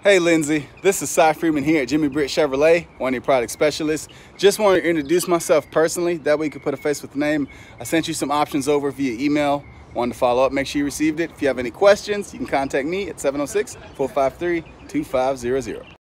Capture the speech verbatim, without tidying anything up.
Hey Lindsey, this is Cy Freeman here at Jimmy Britt Chevrolet, one of your product specialists. Just wanted to introduce myself personally, that way you could put a face with the name. I sent you some options over via email. Wanted to follow up, make sure you received it. If you have any questions, you can contact me at seven oh six, four five three, two five zero zero.